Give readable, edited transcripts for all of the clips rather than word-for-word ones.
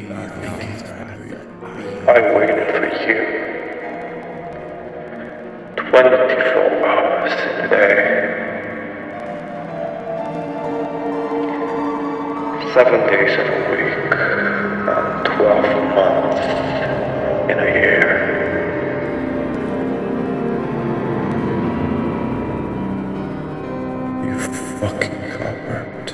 I waited for you 24 hours in a day, 7 days of a week, and 12 months in a year. You fucking coward.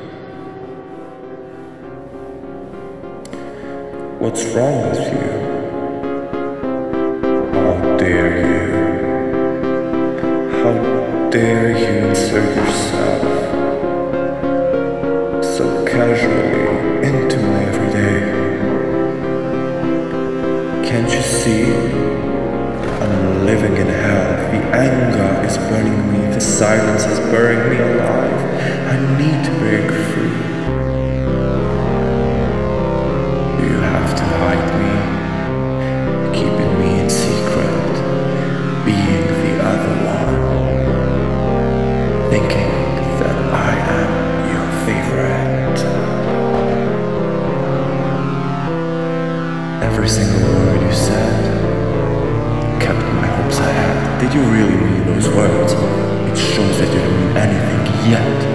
What's wrong with you? How dare you? How dare you insert yourself so casually into my everyday? Can't you see? I'm living in hell. The anger is burning me. The silence is burning me alive. I need to break free. You have to hide me, keeping me in secret, being the other one, thinking that I am your favorite. Every single word you said kept my hopes ahead. Did you really mean those words? It shows that you don't mean anything yet.